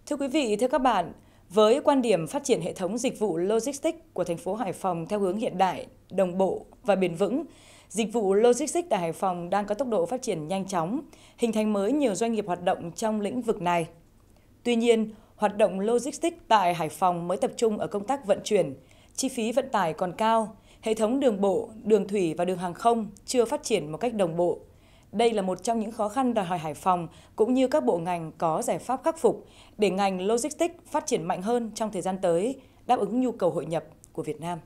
Thưa quý vị, thưa các bạn, với quan điểm phát triển hệ thống dịch vụ logistics của thành phố Hải Phòng theo hướng hiện đại, đồng bộ và bền vững, dịch vụ logistics tại Hải Phòng đang có tốc độ phát triển nhanh chóng, hình thành mới nhiều doanh nghiệp hoạt động trong lĩnh vực này. Tuy nhiên, hoạt động logistics tại Hải Phòng mới tập trung ở công tác vận chuyển, chi phí vận tải còn cao, hệ thống đường bộ, đường thủy và đường hàng không chưa phát triển một cách đồng bộ. Đây là một trong những khó khăn đòi hỏi Hải Phòng cũng như các bộ ngành có giải pháp khắc phục để ngành logistics phát triển mạnh hơn trong thời gian tới, đáp ứng nhu cầu hội nhập của Việt Nam.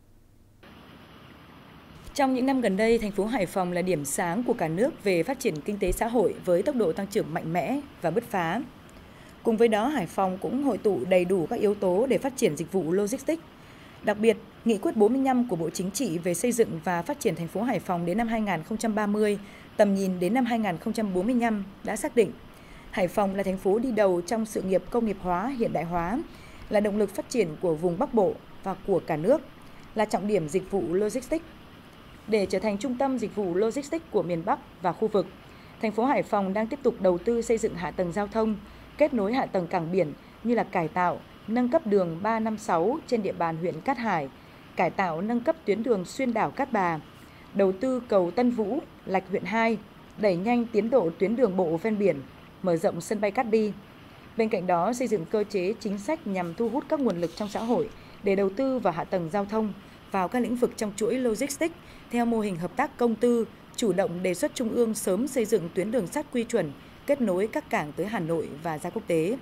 Trong những năm gần đây, thành phố Hải Phòng là điểm sáng của cả nước về phát triển kinh tế xã hội với tốc độ tăng trưởng mạnh mẽ và bứt phá. Cùng với đó, Hải Phòng cũng hội tụ đầy đủ các yếu tố để phát triển dịch vụ logistics. Đặc biệt, Nghị quyết 45 của Bộ Chính trị về xây dựng và phát triển thành phố Hải Phòng đến năm 2030, tầm nhìn đến năm 2045 đã xác định Hải Phòng là thành phố đi đầu trong sự nghiệp công nghiệp hóa, hiện đại hóa, là động lực phát triển của vùng Bắc Bộ và của cả nước, là trọng điểm dịch vụ logistics. Để trở thành trung tâm dịch vụ logistics của miền Bắc và khu vực, thành phố Hải Phòng đang tiếp tục đầu tư xây dựng hạ tầng giao thông, kết nối hạ tầng cảng biển như là cải tạo, nâng cấp đường 356 trên địa bàn huyện Cát Hải, cải tạo nâng cấp tuyến đường xuyên đảo Cát Bà, đầu tư cầu Tân Vũ, Lạch huyện 2, đẩy nhanh tiến độ tuyến đường bộ ven biển, mở rộng sân bay Cát Bi. Bên cạnh đó, xây dựng cơ chế chính sách nhằm thu hút các nguồn lực trong xã hội để đầu tư vào hạ tầng giao thông, vào các lĩnh vực trong chuỗi logistics theo mô hình hợp tác công tư, chủ động đề xuất Trung ương sớm xây dựng tuyến đường sắt quy chuẩn, kết nối các cảng tới Hà Nội và ra quốc tế.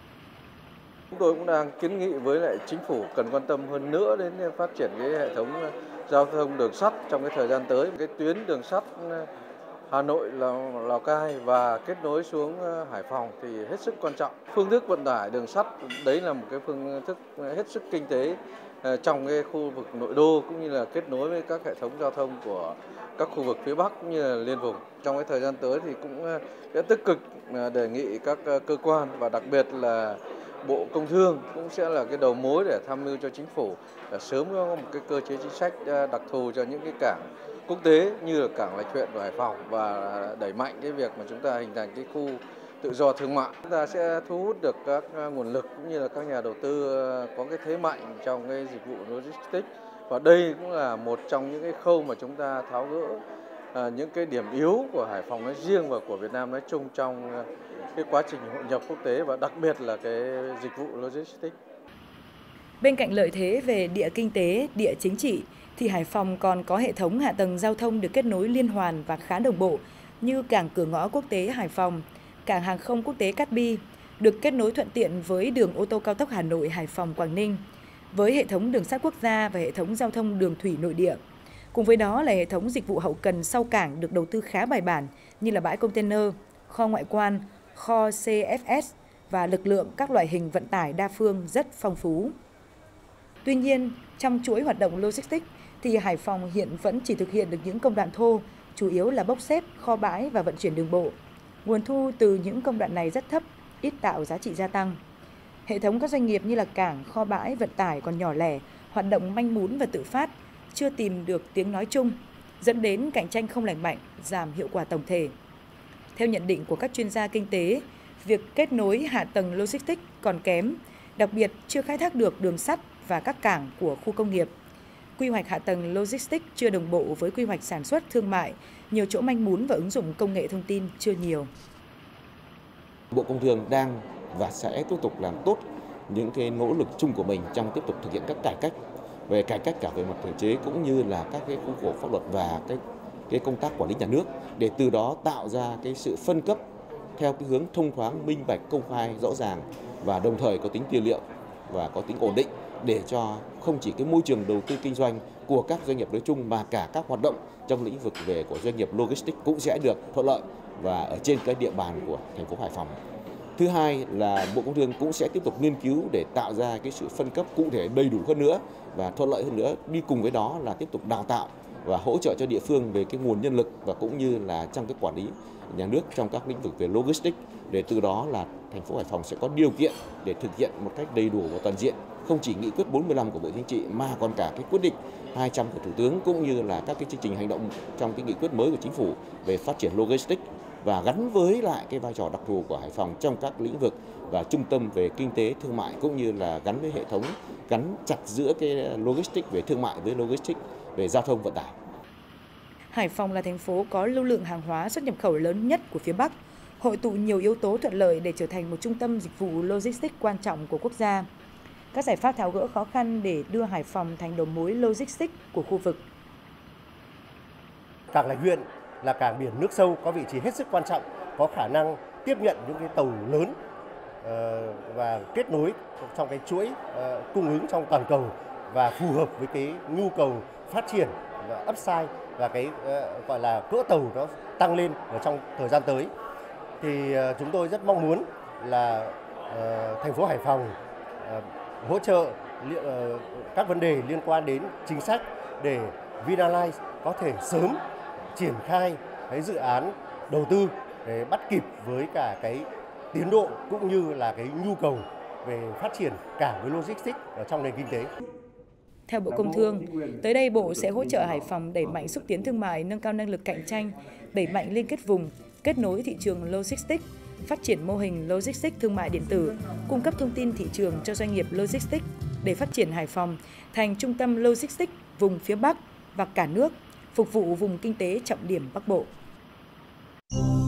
Chúng tôi cũng đang kiến nghị với lại chính phủ cần quan tâm hơn nữa đến phát triển cái hệ thống giao thông đường sắt trong cái thời gian tới. Cái tuyến đường sắt Hà Nội, Lào Cai và kết nối xuống Hải Phòng thì hết sức quan trọng. Phương thức vận tải đường sắt đấy là một cái phương thức hết sức kinh tế trong cái khu vực nội đô cũng như là kết nối với các hệ thống giao thông của các khu vực phía Bắc cũng như là liên vùng. Trong cái thời gian tới thì cũng sẽ tích cực đề nghị các cơ quan và đặc biệt là Bộ Công Thương cũng sẽ là cái đầu mối để tham mưu cho chính phủ là sớm có một cái cơ chế chính sách đặc thù cho những cái cảng quốc tế như là cảng Lạch Huyện của Hải Phòng và đẩy mạnh cái việc mà chúng ta hình thành cái khu tự do thương mại. Chúng ta sẽ thu hút được các nguồn lực cũng như là các nhà đầu tư có cái thế mạnh trong cái dịch vụ logistics. Và đây cũng là một trong những cái khâu mà chúng ta tháo gỡ những cái điểm yếu của Hải Phòng nói riêng và của Việt Nam nói chung trong cái quá trình hội nhập quốc tế và đặc biệt là cái dịch vụ logistics. Bên cạnh lợi thế về địa kinh tế, địa chính trị, thì Hải Phòng còn có hệ thống hạ tầng giao thông được kết nối liên hoàn và khá đồng bộ như cảng cửa ngõ quốc tế Hải Phòng, cảng hàng không quốc tế Cát Bi, được kết nối thuận tiện với đường ô tô cao tốc Hà Nội, Hải Phòng, Quảng Ninh, với hệ thống đường sắt quốc gia và hệ thống giao thông đường thủy nội địa. Cùng với đó là hệ thống dịch vụ hậu cần sau cảng được đầu tư khá bài bản như là bãi container, kho ngoại quan, kho CFS và lực lượng các loại hình vận tải đa phương rất phong phú. Tuy nhiên, trong chuỗi hoạt động logistics thì Hải Phòng hiện vẫn chỉ thực hiện được những công đoạn thô, chủ yếu là bốc xếp, kho bãi và vận chuyển đường bộ. Nguồn thu từ những công đoạn này rất thấp, ít tạo giá trị gia tăng. Hệ thống các doanh nghiệp như là cảng, kho bãi, vận tải còn nhỏ lẻ, hoạt động manh mún và tự phát, chưa tìm được tiếng nói chung, dẫn đến cạnh tranh không lành mạnh, giảm hiệu quả tổng thể. Theo nhận định của các chuyên gia kinh tế, việc kết nối hạ tầng logistics còn kém, đặc biệt chưa khai thác được đường sắt và các cảng của khu công nghiệp. Quy hoạch hạ tầng logistics chưa đồng bộ với quy hoạch sản xuất thương mại, nhiều chỗ manh mún và ứng dụng công nghệ thông tin chưa nhiều. Bộ Công Thương đang và sẽ tiếp tục làm tốt những cái nỗ lực chung của mình trong tiếp tục thực hiện các cải cách cả về mặt thể chế cũng như là các cái khuôn khổ pháp luật và cái công tác quản lý nhà nước để từ đó tạo ra cái sự phân cấp theo cái hướng thông thoáng, minh bạch, công khai, rõ ràng và đồng thời có tính tiên liệu và có tính ổn định để cho không chỉ cái môi trường đầu tư kinh doanh của các doanh nghiệp nói chung mà cả các hoạt động trong lĩnh vực của doanh nghiệp logistics cũng sẽ được thuận lợi và ở trên cái địa bàn của thành phố Hải Phòng. Thứ hai là Bộ Công Thương cũng sẽ tiếp tục nghiên cứu để tạo ra cái sự phân cấp cụ thể đầy đủ hơn nữa và thuận lợi hơn nữa. Đi cùng với đó là tiếp tục đào tạo và hỗ trợ cho địa phương về cái nguồn nhân lực và cũng như là trong cái quản lý nhà nước trong các lĩnh vực về logistics để từ đó là thành phố Hải Phòng sẽ có điều kiện để thực hiện một cách đầy đủ và toàn diện không chỉ nghị quyết 45 của Bộ Chính trị mà còn cả cái quyết định 200 của Thủ tướng cũng như là các cái chương trình hành động trong cái nghị quyết mới của Chính phủ về phát triển logistics và gắn với lại cái vai trò đặc thù của Hải Phòng trong các lĩnh vực và trung tâm về kinh tế thương mại, cũng như là gắn với hệ thống, gắn chặt giữa cái logistics về thương mại với logistics về giao thông vận tải. Hải Phòng là thành phố có lưu lượng hàng hóa xuất nhập khẩu lớn nhất của phía Bắc, hội tụ nhiều yếu tố thuận lợi để trở thành một trung tâm dịch vụ logistics quan trọng của quốc gia. Các giải pháp tháo gỡ khó khăn để đưa Hải Phòng thành đầu mối logistics của khu vực. Cảng Lạch Huyện là cảng biển nước sâu có vị trí hết sức quan trọng, có khả năng tiếp nhận những cái tàu lớn và kết nối trong cái chuỗi cung ứng trong toàn cầu và phù hợp với cái nhu cầu phát triển và upside và cái gọi là cỡ tàu nó tăng lên ở trong thời gian tới. Thì chúng tôi rất mong muốn là thành phố Hải Phòng hỗ trợ các vấn đề liên quan đến chính sách để Vinalines có thể sớm triển khai cái dự án đầu tư để bắt kịp với cả cái tiến độ cũng như là cái nhu cầu về phát triển cảng với logistics ở trong nền kinh tế. Theo Bộ Công Thương, tới đây Bộ sẽ hỗ trợ Hải Phòng đẩy mạnh xúc tiến thương mại, nâng cao năng lực cạnh tranh, đẩy mạnh liên kết vùng, kết nối thị trường logistics, phát triển mô hình logistics thương mại điện tử, cung cấp thông tin thị trường cho doanh nghiệp logistics để phát triển Hải Phòng thành trung tâm logistics vùng phía Bắc và cả nước, phục vụ vùng kinh tế trọng điểm Bắc Bộ.